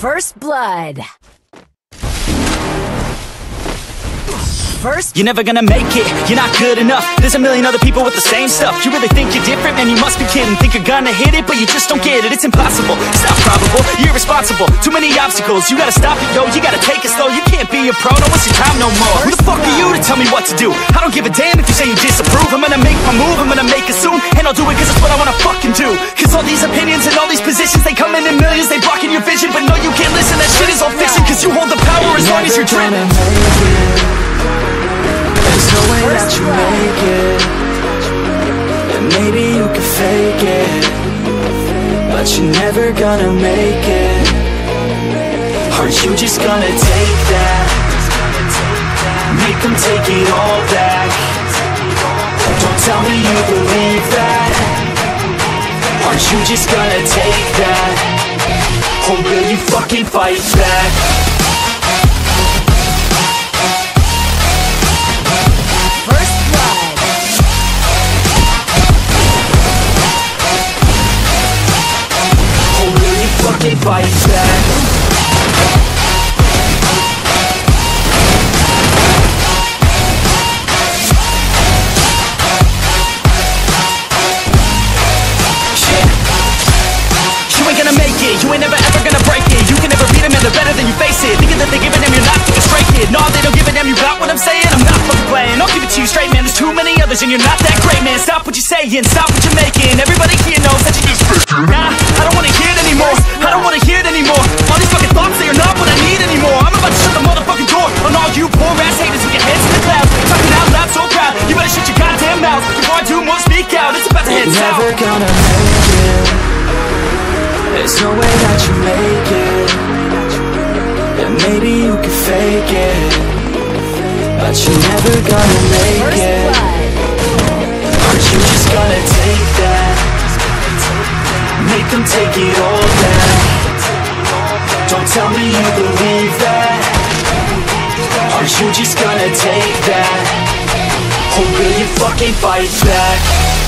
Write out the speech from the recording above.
First blood. You're never gonna make it, you're not good enough. There's a million other people with the same stuff. You really think you're different? Man, you must be kidding. Think you're gonna hit it, but you just don't get it. It's impossible, it's not probable, you're irresponsible. Too many obstacles, you gotta stop it, yo. You gotta take it slow, you can't be a pro, don't waste your time no more. Who the fuck are you to tell me what to do? I don't give a damn if you say you disapprove. I'm gonna make my move, I'm gonna make it soon. And I'll do it cause it's what I wanna fucking do. Cause all these opinions and all these positions, they come in millions, they blocking your vision. But no, you can't listen, that shit is all fiction. Cause you hold the power as long as you're dreaming. There's no way that you make it. And maybe you can fake it, but you're never gonna make it. Aren't you just gonna take that? Make them take it all back. Don't tell me you believe that. Aren't you just gonna take that? Or will you fucking fight back? Fight back. You ain't gonna make it, you ain't never ever gonna break it. You can never beat them and they're better than you face it. Thinking that they're giving them, you're not thinking straight, kid. No, they don't give a damn, you got what I'm saying? I'm not fucking playing, I'll give it to you straight, man. There's too many others and you're not that great, man. Stop what you're saying, stop what you're making. Everybody here knows that you just nah, I don't wanna hear it anymore. I don't wanna hear it anymore. All these fucking thoughts, they are not what I need anymore. I'm about to shut the motherfucking door on all you poor ass haters with your heads in the clouds. Talking out loud so proud, you better shut your goddamn mouth before I do more, speak out. It's about to head south. You're never gonna make it. There's no way that you make it. And maybe you can fake it, but you're never gonna make it. Aren't you just gonna take that? Make them take it all back. Don't tell me you believe that. Aren't you just gonna take that? Or will you fucking fight back?